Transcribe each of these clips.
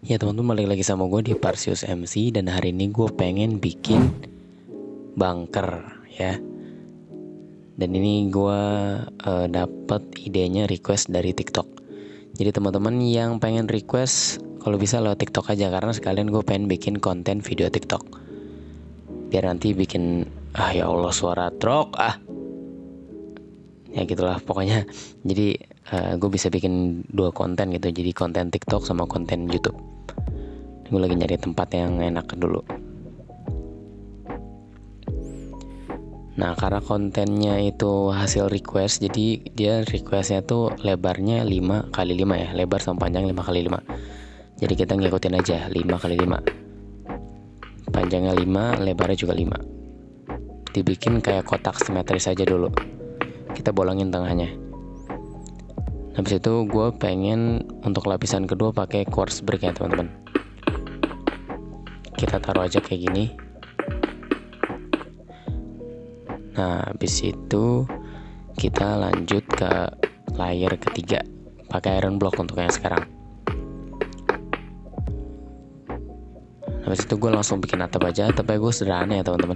Ya teman-teman, balik lagi sama gue di Parsius MC. Dan hari ini gue pengen bikin bunker ya. Dan ini gue dapet idenya request dari TikTok. Jadi teman-teman yang pengen request, kalau bisa lewat TikTok aja, karena sekalian gue pengen bikin konten video TikTok. Biar nanti bikin, ya Allah suara truk ya gitulah pokoknya. Jadi gue bisa bikin 2 konten gitu. Jadi konten TikTok sama konten YouTube. Gue lagi nyari tempat yang enak dulu. Nah, karena kontennya itu hasil request, jadi dia requestnya tuh lebarnya 5x5 ya, lebar sama panjang 5x5. Jadi kita ngikutin aja 5x5. Panjangnya 5, lebarnya juga 5. Dibikin kayak kotak simetris aja dulu. Kita bolongin tengahnya. Habis itu gue pengen untuk lapisan kedua pakai quartz brick ya teman-teman. Kita taruh aja kayak gini. Nah, habis itu kita lanjut ke layer ketiga pakai iron block untuk yang sekarang. Habis itu gue langsung bikin atap aja. Atapnya gue sederhana ya teman-teman.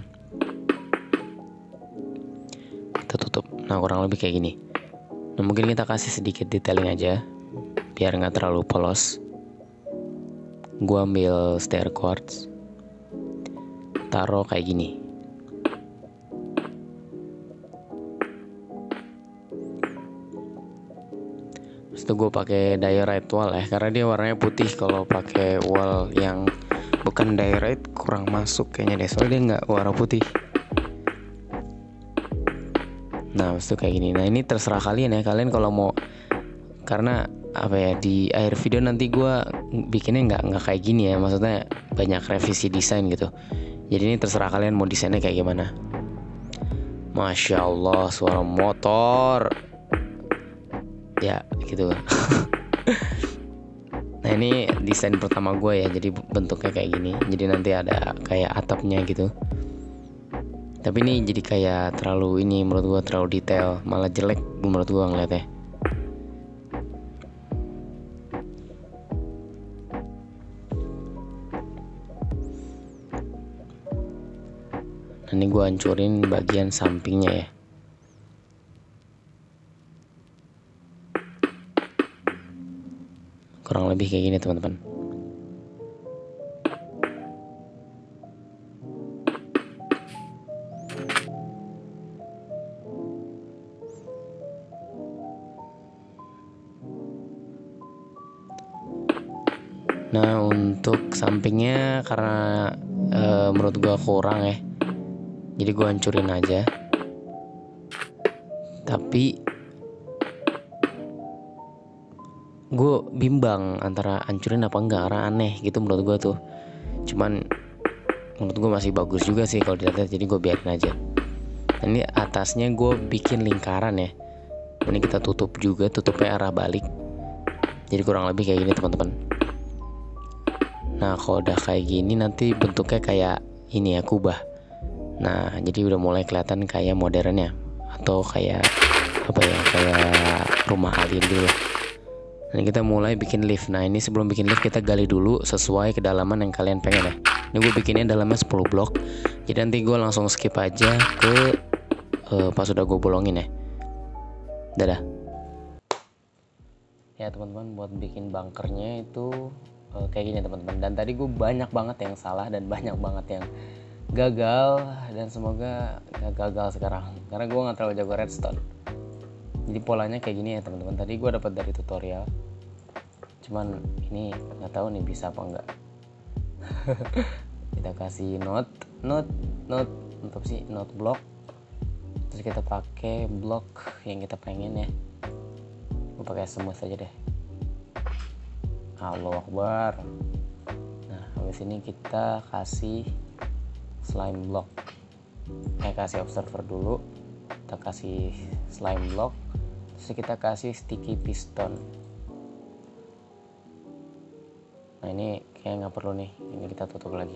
Kita tutup. Nah, kurang lebih kayak gini. Nah, mungkin kita kasih sedikit detailing aja biar nggak terlalu polos. Gue ambil stair quartz, taruh kayak gini. Terus itu gue pakai diorite wall ya, karena dia warnanya putih. Kalau pakai wall yang bukan diorite kurang masuk kayaknya deh, soalnya dia nggak warna putih. Nah, terus itu kayak gini. Nah, ini terserah kalian ya, kalian kalau mau, karena apa ya, di akhir video nanti gue bikinnya nggak kayak gini ya, maksudnya banyak revisi desain gitu. Jadi ini terserah kalian mau desainnya kayak gimana. Masya Allah, suara motor ya gitu. Nah, ini desain pertama gue ya, jadi bentuknya kayak gini. Jadi nanti ada kayak atapnya gitu. Tapi ini jadi kayak terlalu, ini menurut gue terlalu detail, malah jelek menurut gue ngeliatnya. Nah, ini gue hancurin bagian sampingnya ya. Kurang lebih kayak gini teman-teman. Nah, untuk sampingnya karena menurut gue kurang ya, jadi gue hancurin aja. Tapi gue bimbang antara hancurin apa enggak, karena aneh gitu menurut gue tuh. Cuman menurut gue masih bagus juga sih kalau dilihat, jadi gue biarin aja. Nah, ini atasnya gue bikin lingkaran ya. Ini kita tutup juga, tutupnya arah balik. Jadi kurang lebih kayak gini teman-teman. Nah, kalau udah kayak gini nanti bentuknya kayak ini ya, kubah. Nah, jadi udah mulai kelihatan kayak modernnya, atau kayak apa ya, kayak rumah alien dulu. Dan kita mulai bikin lift. Nah, ini sebelum bikin lift kita gali dulu sesuai kedalaman yang kalian pengen ya. Ini gue bikinnya dalamnya 10 blok. Jadi nanti gue langsung skip aja ke pas udah gue bolongin ya. Dadah. Ya teman-teman, buat bikin bunkernya itu kayak gini teman-teman. Dan tadi gue banyak banget yang salah dan banyak banget yang gagal, dan semoga gak gagal sekarang karena gue nggak terlalu jago redstone. Jadi polanya kayak gini ya teman-teman. Tadi gue dapat dari tutorial, cuman ini nggak tahu nih bisa apa enggak. Kita kasih note untuk si note block, terus kita pakai blok yang kita pengen ya. Gue pakai smooth aja deh. Allahu Akbar. Nah, habis ini kita kasih slime block. Kasih observer dulu. Kita kasih slime block. Terus kita kasih sticky piston. Nah, ini kayak nggak perlu nih. Ini kita tutup lagi.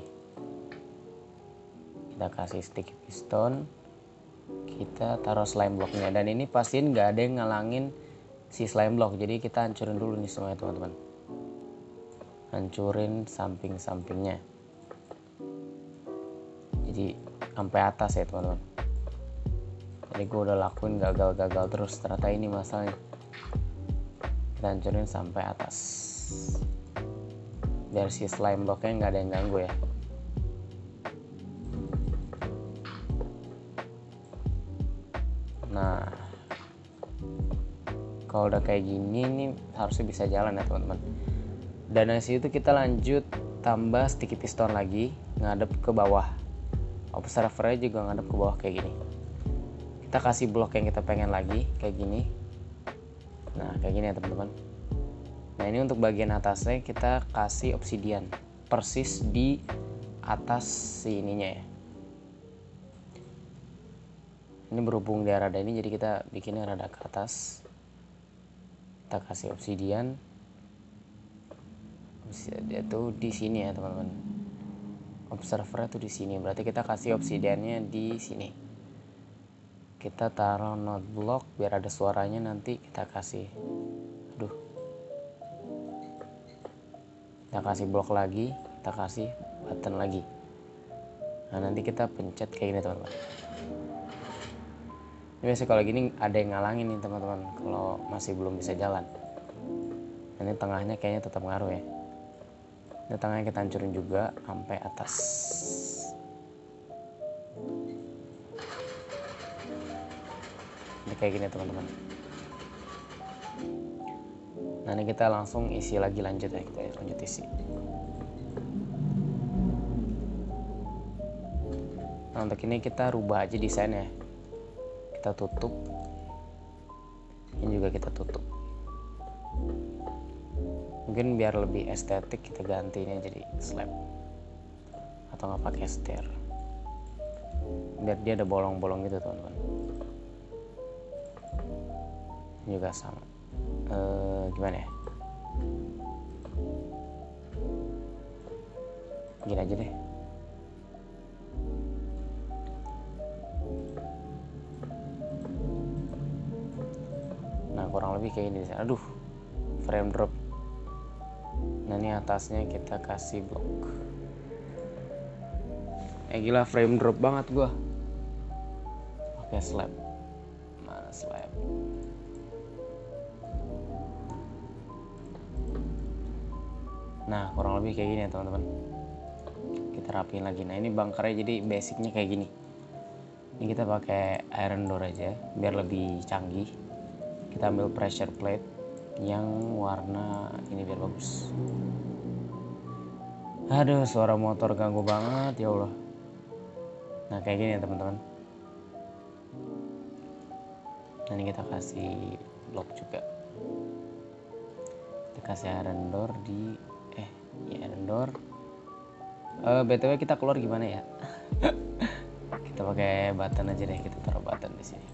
Kita kasih sticky piston. Kita taruh slime blocknya. Dan ini pastiin nggak ada yang ngalangin si slime block. Jadi kita hancurin dulu nih semuanya teman-teman. hancurin samping-sampingnya, jadi sampai atas ya teman-teman. Jadi gue udah lakuin gagal terus, ternyata ini masalahnya. Kita hancurin sampai atas biar si slime blocknya nggak ada yang ganggu ya. Nah kalau udah kayak gini nih harusnya bisa jalan ya teman-teman. Dan dari situ kita lanjut tambah sticky piston lagi, ngadep ke bawah. Observernya juga ngadep ke bawah kayak gini. Kita kasih blok yang kita pengen lagi kayak gini. Nah kayak gini ya teman-teman. Nah ini untuk bagian atasnya kita kasih obsidian persis di atas si ininya ya. Ini berhubung dia rada ini, jadi kita bikinnya rada ke atas. Kita kasih obsidian. Dia tuh di sini ya teman-teman. Observernya tuh di sini. Berarti kita kasih obsidiannya di sini. Kita taruh node block biar ada suaranya, nanti kita kasih. Aduh. Kita kasih blok lagi, kita kasih button lagi. Nah nanti kita pencet kayak gini teman-teman. Ini biasanya kalau gini ada yang ngalangin nih teman-teman kalau masih belum bisa jalan. Ini tengahnya kayaknya tetap ngaruh ya. Ini tengahnya kita hancurin juga sampai atas. Ini kayak gini teman-teman. Nah ini kita langsung isi lagi, lanjut ya, kita lanjut isi. Nah untuk ini kita rubah aja desainnya. Kita tutup, ini juga kita tutup. Mungkin biar lebih estetik kita ganti ini jadi slab atau nggak pakai stair, biar dia ada bolong-bolong gitu teman-teman. Ini juga sama. Gimana ya? Gini aja deh. Nah kurang lebih kayak ini. Aduh, frame drop. Nah ini atasnya kita kasih blok. Gila frame drop banget gua. Pakai slab. Mana slab? Nah kurang lebih kayak gini ya teman-teman. Kita rapiin lagi. Nah ini bunkernya jadi basicnya kayak gini. Ini kita pakai iron door aja biar lebih canggih. Kita ambil pressure plate yang warna ini biar bagus. Aduh suara motor ganggu banget ya Allah. Nah kayak gini ya teman-teman. Nah ini kita kasih blok juga. Kita kasih iron door di iron door. BTW kita keluar gimana ya? Kita pakai button aja deh, kita taruh button di sini.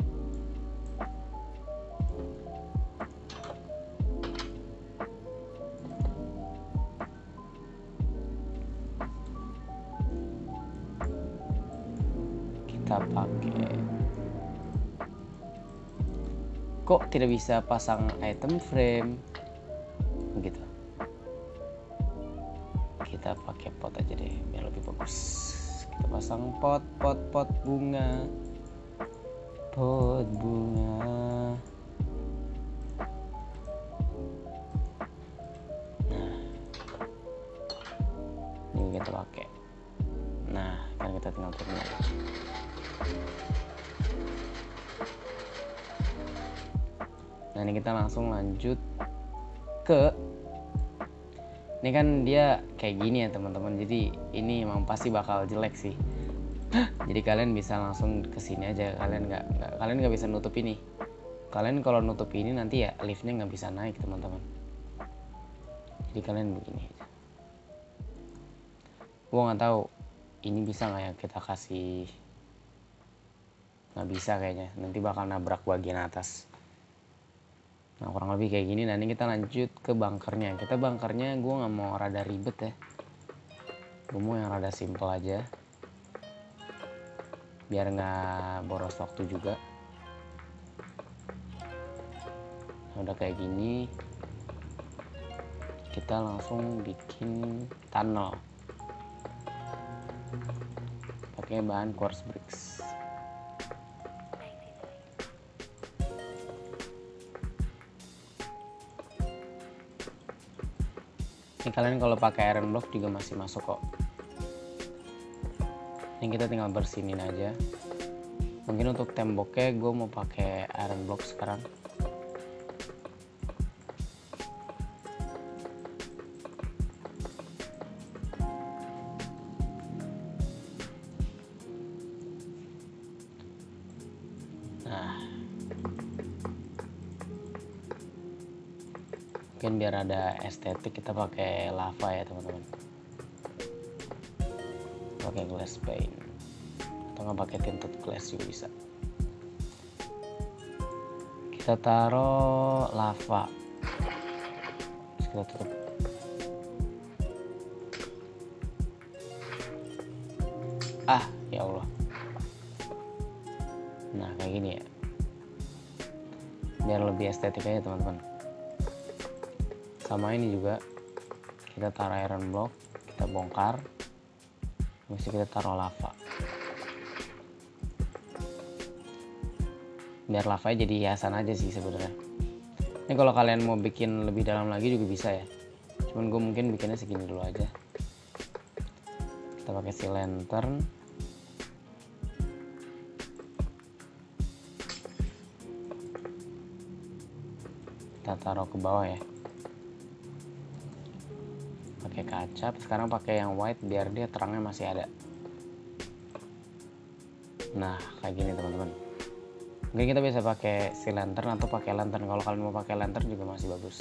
Kita pakai. Kok tidak bisa pasang item frame? Gitu. Kita pakai pot aja deh biar lebih bagus. Kita pasang pot bunga. Pot bunga. Nah. Ini kita pakai. Nah, kan kita tinggal turunin. Nah, ini kita langsung lanjut ke. Ini kan dia kayak gini ya teman-teman. Jadi ini emang pasti bakal jelek sih. Jadi kalian bisa langsung kesini aja. Kalian nggak bisa nutup ini. Kalian kalau nutup ini nanti ya liftnya nggak bisa naik teman-teman. Jadi kalian begini aja. Gua nggak tahu ini bisa nggak ya kita kasih. Nggak bisa kayaknya. Nanti bakal nabrak bagian atas. Nah kurang lebih kayak gini. Nah ini kita lanjut ke bunkernya. Kita bunkernya gue nggak mau rada ribet ya. Gue mau yang rada simple aja. Biar nggak boros waktu juga. Nah, udah kayak gini. kita langsung bikin tunnel pakai bahan quartz bricks. Ini kalian kalau pakai iron block juga masih masuk kok. Ini kita tinggal bersinin aja. Mungkin untuk temboknya gue mau pakai iron block sekarang. Nah, mungkin biar ada estetik kita pakai lava ya teman-teman, pakai glass pane atau nggak pakai tinted glass juga bisa. Kita taruh lava, terus kita tutup. Ya Allah. Nah kayak gini ya, biar lebih estetik aja teman-teman. Sama ini juga kita taruh iron block, kita bongkar, mesti kita taruh lava biar lavanya jadi hiasan aja sih sebenarnya. Ini kalau kalian mau bikin lebih dalam lagi juga bisa ya, cuman gue mungkin bikinnya segini dulu aja. Kita pakai si lantern, kita taruh ke bawah ya, pakai kaca. Sekarang pakai yang white biar dia terangnya masih ada. Nah kayak gini teman-teman. Mungkin kita bisa pakai si lantern atau pakai lantern. Kalau kalian mau pakai lantern juga masih bagus.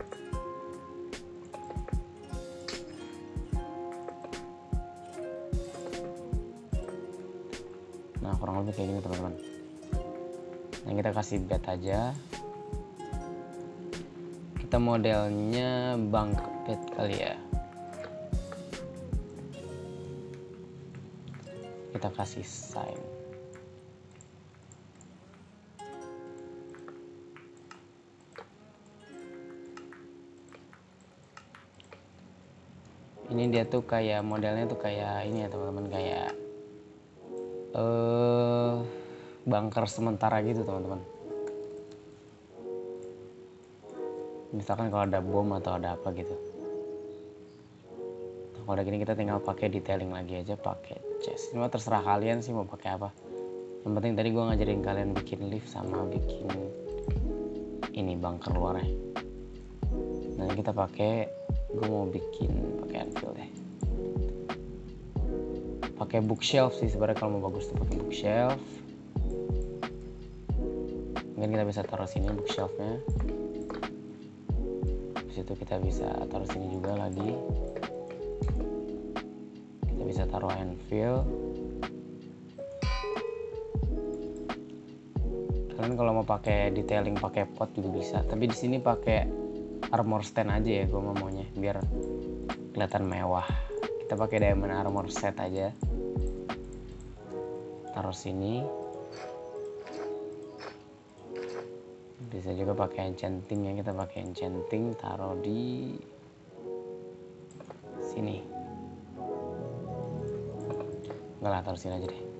Nah kurang lebih kayak gini teman-teman. Yang kita kasih bed aja. Kita modelnya bunk bed kali ya. Kita kasih sign. Ini dia tuh kayak modelnya tuh kayak ini ya teman-teman, kayak bunker sementara gitu teman-teman. Misalkan kalau ada bom atau ada apa gitu. Nah, kalau udah gini kita tinggal pakai detailing lagi aja, pakai chest. Ini mah terserah kalian sih mau pakai apa. Yang penting tadi gue ngajarin kalian bikin lift sama bikin ini bunker luarnya. Nah kita pakai, gue mau bikin pakai anvil deh. Pakai bookshelf sih sebenarnya kalau mau bagus tuh pakai bookshelf. Mungkin kita bisa taruh sini bookshelfnya. Itu kita bisa taruh sini juga lagi. Kita bisa taruh anvil. Kalian kalau mau pakai detailing pakai pot juga bisa, tapi di sini pakai armor stand aja ya gue maunya biar kelihatan mewah. Kita pakai diamond armor set aja, taruh sini. Bisa juga pakai enchanting ya, kita pakai enchanting taruh di sini. Enggak lah, taruh sini aja deh.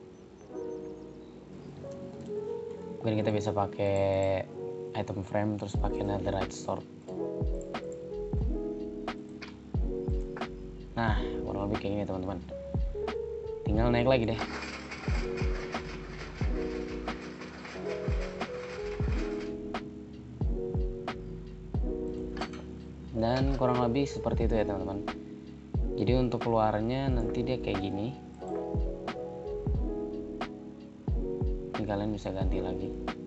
Kemudian kita bisa pakai item frame terus pakai netherite sword. Nah kurang lebih kayak gini teman-teman. Tinggal naik lagi deh. Dan kurang lebih seperti itu ya teman-teman. Jadi untuk keluarnya nanti dia kayak gini. Ini kalian bisa ganti lagi.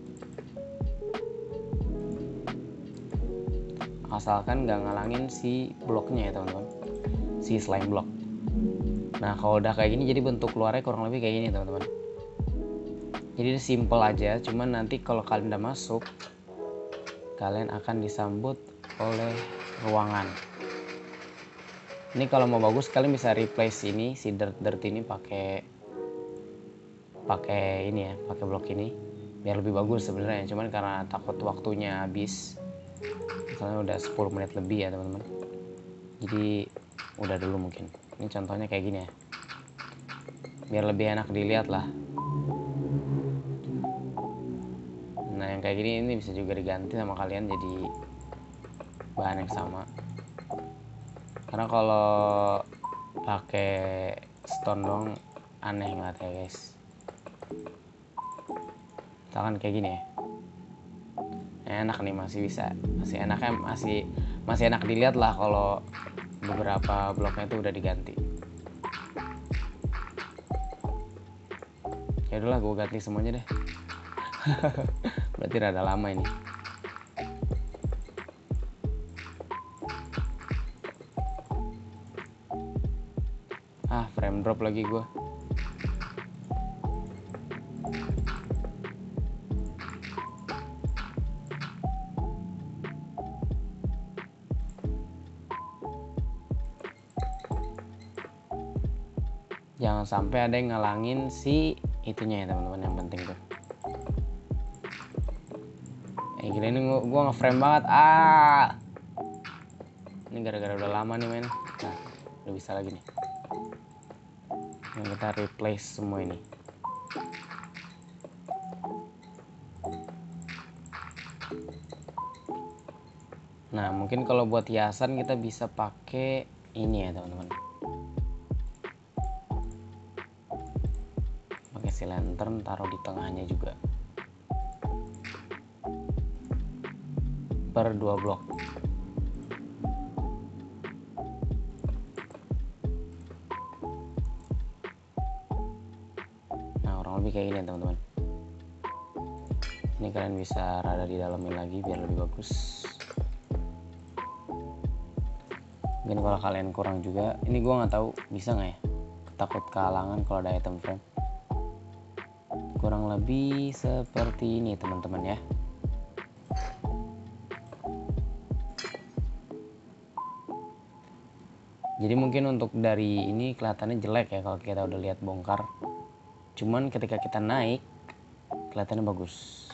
Asalkan nggak ngalangin si bloknya ya teman-teman, si slime block. Nah kalau udah kayak gini jadi bentuk keluarnya kurang lebih kayak gini teman-teman. Jadi simple aja, cuman nanti kalau kalian udah masuk, kalian akan disambut oleh ruangan. Ini kalau mau bagus kalian bisa replace ini si dirt ini pakai ini ya, pakai blok ini biar lebih bagus sebenarnya. Cuman karena takut waktunya habis, Misalnya udah 10 menit lebih ya teman-teman, jadi udah dulu mungkin. Ini contohnya kayak gini ya, biar lebih enak dilihat lah. Nah yang kayak gini ini bisa juga diganti sama kalian jadi bahan yang sama, karena kalau pakai stone dong aneh nggak ya guys. Misalkan kayak gini ya, enak nih, masih bisa, masih enaknya masih enak dilihat lah kalau beberapa bloknya itu udah diganti. Ya udahlah, gue ganti semuanya deh. Berarti rada lama ini. Frame drop lagi gue. Jangan sampai ada yang ngalangin si itunya ya teman-teman, yang penting tuh. Gila ini gue nge-frame banget. Ini gara-gara udah lama nih main. Nah, udah bisa lagi nih. Yang kita replace semua ini. Nah, mungkin kalau buat hiasan kita bisa pakai ini ya teman-teman. Pakai si lantern, taruh di tengahnya juga. Per 2 blok. Nah, kurang lebih kayak gini ya teman-teman. Ini kalian bisa rada didalamin lagi biar lebih bagus. Mungkin kalau kalian kurang juga, ini gue nggak tahu bisa nggak ya, takut kehalangan kalau ada item frame. Kurang lebih seperti ini teman-teman ya. Jadi mungkin untuk dari ini kelihatannya jelek ya kalau kita udah lihat bongkar, cuman ketika kita naik kelihatannya bagus.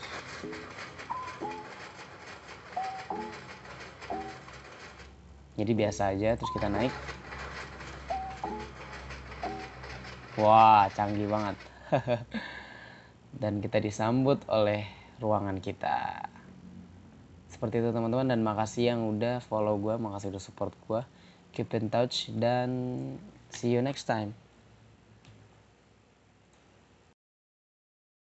Jadi biasa aja, terus kita naik. Wah, canggih banget. Dan kita disambut oleh ruangan kita. Seperti itu teman-teman, dan makasih yang udah follow gue, makasih udah support gue. Keep in touch dan see you next time.